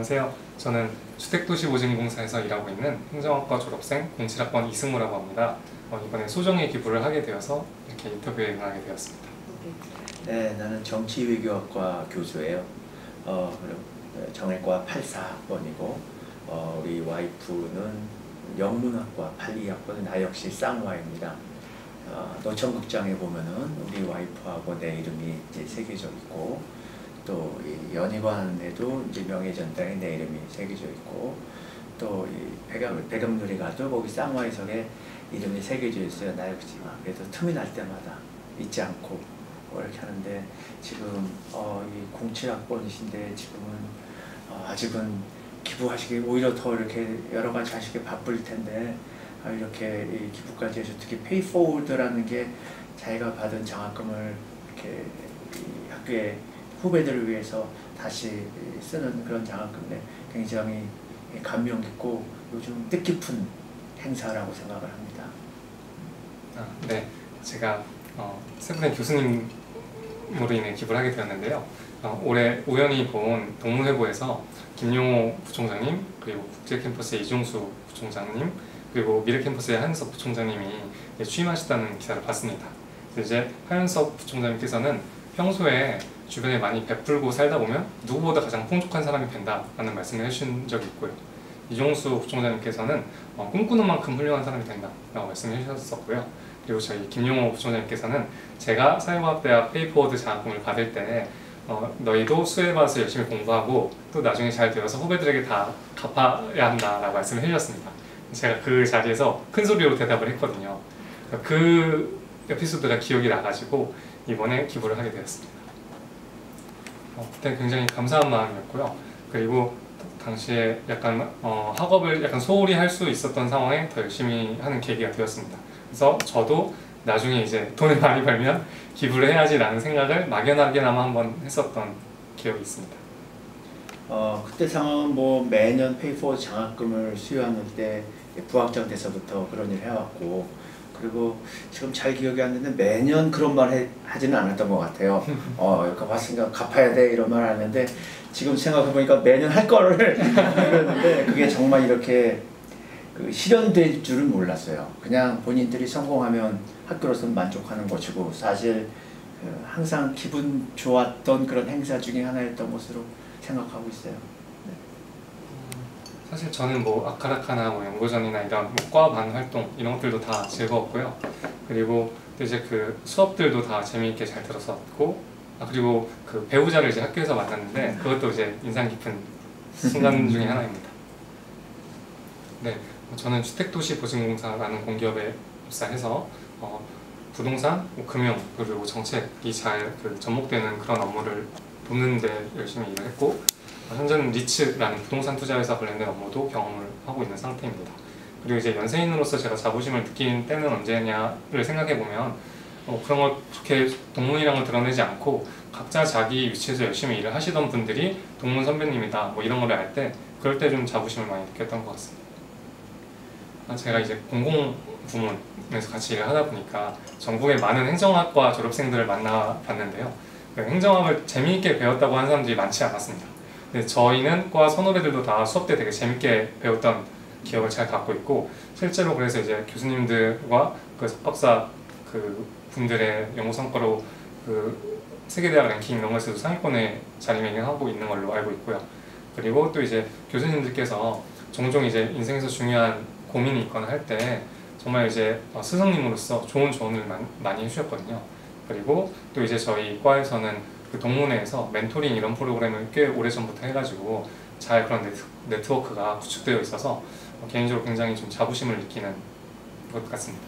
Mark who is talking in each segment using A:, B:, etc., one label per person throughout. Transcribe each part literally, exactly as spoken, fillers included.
A: 안녕하세요. 저는 주택도시보증공사에서 일하고 있는 행정학과 졸업생 공칠 학번 이승우라고 합니다. 어, 이번에 소정에 기부를 하게 되어서 이렇게 인터뷰에 응하게 되었습니다.
B: 네, 나는 정치외교학과 교수예요. 어, 정외과 팔십사 학번이고 어, 우리 와이프는 영문학과 팔십이 학번, 나 역시 쌍화입니다. 어, 노천극장에 보면은 우리 와이프하고 내 이름이 이제 새겨져 있고, 또 이 연희관에도 이제 명예전당에 내 이름이 새겨져 있고, 또 이 백암, 백암누리 가도 거기 쌍화의석에 이름이 새겨져 있어요. 나 역시. 그래서 틈이 날 때마다 잊지 않고 뭐 이렇게 하는데, 지금 어, 이 공칠 학번이신데 지금은 어, 아직은 기부하시기 오히려 더 이렇게 여러 가지 하시기 바쁠 텐데, 아, 이렇게 이 기부까지 해서 특히 페이포워드라는 게 자기가 받은 장학금을 이렇게 이 학교의 후배들을 위해서 다시 쓰는 그런 장학금에 굉장히 감명 깊고 요즘 뜻깊은 행사라고 생각을 합니다.
A: 아, 네, 제가 어, 세분의 교수님으로 인해 기부를 하게 되었는데요. 어, 올해 우연히 본 동문회보에서 김용호 부총장님, 그리고 국제캠퍼스의 이종수 부총장님, 그리고 미래캠퍼스의 하윤석 부총장님이 취임하셨다는 기사를 봤습니다. 이제 하윤석 부총장님께서는 평소에 주변에 많이 베풀고 살다 보면 누구보다 가장 풍족한 사람이 된다라는 말씀을 해주신 적이 있고요. 이종수 부총장님께서는 어, 꿈꾸는 만큼 훌륭한 사람이 된다라고 말씀을 해주셨었고요. 그리고 저희 김용호 부총장님께서는 제가 사회과학대학 페이포워드 장학금을 받을 때 어, 너희도 수혜받아서 열심히 공부하고 또 나중에 잘 되어서 후배들에게 다 갚아야 한다라고 말씀을 해주셨습니다. 제가 그 자리에서 큰 소리로 대답을 했거든요. 그 에피소드가 기억이 나가지고 이번에 기부를 하게 되었습니다. 어, 그때 굉장히 감사한 마음이었고요. 그리고 당시에 약간 어, 학업을 약간 소홀히 할 수 있었던 상황에 더 열심히 하는 계기가 되었습니다. 그래서 저도 나중에 이제 돈을 많이 벌면 기부를 해야지라는 생각을 막연하게나마 한번 했었던 기억이 있습니다.
B: 어, 그때 상황은 뭐 매년 페이포워드 장학금을 수여하는 때 부학장 돼서부터 그런 일을 해왔고, 그리고 지금 잘 기억이 안 나는데 매년 그런 말 해, 하지는 않았던 것 같아요. 어, 이거 왔으니까 갚아야 돼 이런 말 하는데, 지금 생각해보니까 매년 할 거를 그랬는데 그게 정말 이렇게 그 실현될 줄은 몰랐어요. 그냥 본인들이 성공하면 학교로서는 만족하는 것이고, 사실 그 항상 기분 좋았던 그런 행사 중에 하나였던 것으로 생각하고 있어요. 네.
A: 사실 저는 뭐 아카라카나 뭐 연구전이나 이런 뭐 과반 활동 이런 것들도 다 즐거웠고요. 그리고 또 이제 그 수업들도 다 재미있게 잘 들었었고, 아 그리고 그 배우자를 이제 학교에서 만났는데 그것도 이제 인상 깊은 순간 중에 하나입니다. 네, 저는 주택도시보증공사라는 공기업에 입사해서 어, 부동산, 뭐 금융, 그리고 정책이 잘 그 접목되는 그런 업무를 돕는 데 열심히 일을 했고, 현재는 리츠라는 부동산 투자회사 관련된 업무도 경험을 하고 있는 상태입니다. 그리고 이제 연세인으로서 제가 자부심을 느낀 때는 언제냐를 생각해보면 어, 그런 걸 그렇게 동문이랑을 드러내지 않고 각자 자기 위치에서 열심히 일을 하시던 분들이 동문 선배님이다 뭐 이런 걸 알 때, 그럴 때 좀 자부심을 많이 느꼈던 것 같습니다. 제가 이제 공공부문에서 같이 일을 하다 보니까 전국의 많은 행정학과 졸업생들을 만나봤는데요. 행정학을 재미있게 배웠다고 하는 사람들이 많지 않았습니다. 근데 저희는 과 선후배들도 다 수업 때 되게 재밌게 배웠던 기억을 잘 갖고 있고, 실제로 그래서 이제 교수님들과 그 석박사 그 분들의 연구 성과로 그 세계대학 랭킹 이런 것에서도 상위권에 자리매김하고 있는 걸로 알고 있고요. 그리고 또 이제 교수님들께서 종종 이제 인생에서 중요한 고민이 있거나 할 때 정말 이제 스승님으로서 좋은 조언을 많이 해주셨거든요. 그리고 또 이제 저희 과에서는 그 동문회에서 멘토링 이런 프로그램을 꽤 오래전부터 해가지고 잘 그런 네트, 네트워크가 구축되어 있어서 개인적으로 굉장히 좀 자부심을 느끼는 것 같습니다.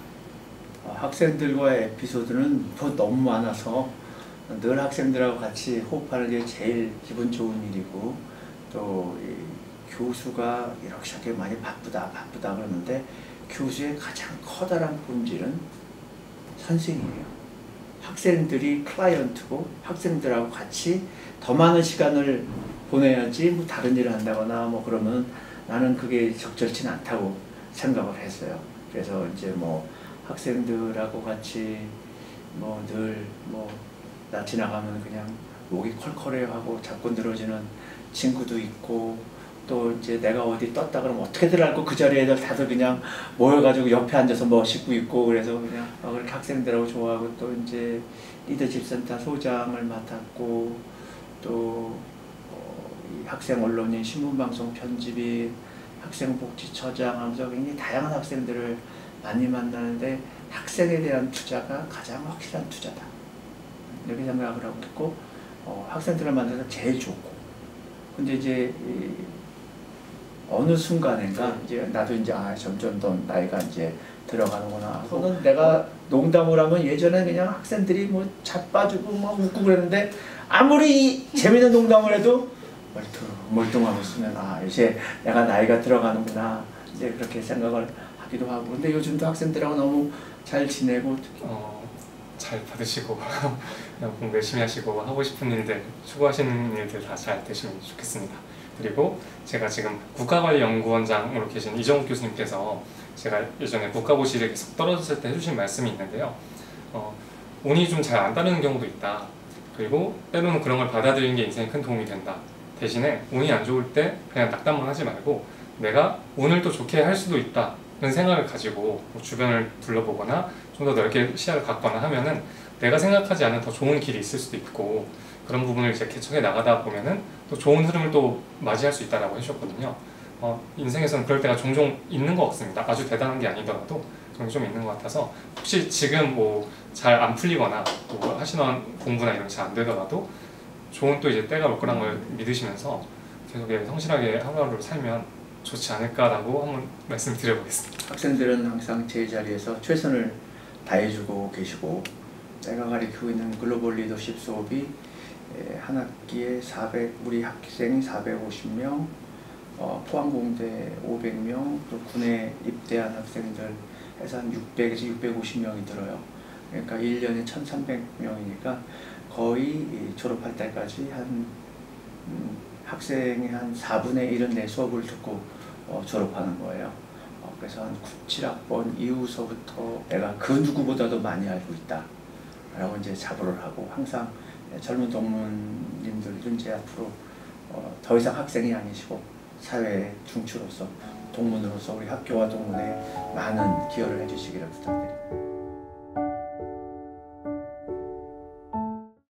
B: 학생들과의 에피소드는 뭐 너무 많아서 늘 학생들하고 같이 호흡하는 게 제일 기분 좋은 일이고, 또 이 교수가 이렇게 많이 바쁘다 바쁘다 그러는데 교수의 가장 커다란 본질은 선생님이에요. 학생들이 클라이언트고 학생들하고 같이 더 많은 시간을 보내야지 뭐 다른 일을 한다거나 뭐 그러면 나는 그게 적절치 않다고 생각을 했어요. 그래서 이제 뭐 학생들하고 같이 뭐 늘 뭐 나 지나가면 그냥 목이 컬컬해하고 자꾸 늘어지는 친구도 있고, 또 이제 내가 어디 떴다 그러면 어떻게들 알고 그 자리에 다들 그냥 모여가지고 옆에 앉아서 뭐 씻고 있고 그래서 그냥 어, 그렇게 학생들하고 좋아하고 또 이제 리더십 센터 소장을 맡았고 또 어, 이 학생 언론인 신문방송 편집인 학생복지처장 하면서 굉장히 다양한 학생들을 많이 만나는데 학생에 대한 투자가 가장 확실한 투자다 이렇게 생각을 하고 있고 어, 학생들을 만나서 제일 좋고 근데 이제 이, 어느 순간인가 이제 나도 이제 아 점점 더 나이가 이제 들어가는구나. 저는 내가 농담을 하면 예전에 그냥 학생들이 뭐 자빠지고 막 웃고 그랬는데 아무리 재밌는 농담을 해도 멀뚱 멀뚱하고 있으면 아 이제 내가 나이가 들어가는구나 이제 그렇게 생각을 하기도 하고. 근데 요즘도 학생들하고 너무 잘 지내고
A: 어, 잘 받으시고 그냥 공부 열심히 하시고 하고 싶은 일들 추구하시는 일들 다 잘 되시면 좋겠습니다. 그리고 제가 지금 국가관리연구원장으로 계신 이정욱 교수님께서 제가 예전에 국가고시를 계속 떨어졌을 때 해주신 말씀이 있는데요. 어, 운이 좀 잘 안 따르는 경우도 있다. 그리고 때로는 그런 걸 받아들이는 게 인생에 큰 도움이 된다. 대신에 운이 안 좋을 때 그냥 낙담만 하지 말고 내가 운을 또 좋게 할 수도 있다 는 생각을 가지고 주변을 둘러보거나 좀 더 넓게 시야를 갖거나 하면은 내가 생각하지 않은 더 좋은 길이 있을 수도 있고 그런 부분을 이제 개척해 나가다 보면은 또 좋은 흐름을 또 맞이할 수 있다라고 해주셨거든요. 어, 인생에서는 그럴 때가 종종 있는 것 같습니다. 아주 대단한 게 아니더라도 종종 있는 것 같아서 혹시 지금 뭐 잘 안 풀리거나 또 하시던 공부나 이런 게 잘 안 되더라도 좋은 또 이제 때가 올 거란 걸 믿으시면서 계속 성실하게 하루하루를 살면 좋지 않을까라고 한번 말씀드려보겠습니다.
B: 학생들은 항상 제자리에서 최선을 다해주고 계시고 내가 가르치고 있는 글로벌 리더십 수업이 한 학기에 사백 우리 학생이 사백오십 명, 어, 포항공대 오백 명, 또 군에 입대한 학생들 해서 한 육백에서 육백오십 명이 들어요. 그러니까 일 년에 천삼백 명이니까 거의 졸업할 때까지 한 음, 학생의 한 사분의 일은 내 수업을 듣고 어, 졸업하는 거예요. 어, 그래서 한 칠 학번 이후서부터 내가 그 누구보다도 많이 알고 있다 라고 이제 자부를 하고 항상 젊은 동문님들도 이제 앞으로 어, 더 이상 학생이 아니시고 사회의 중추로서 동문으로서 우리 학교와 동문에 많은 기여를 해주시기를 부탁드립니다.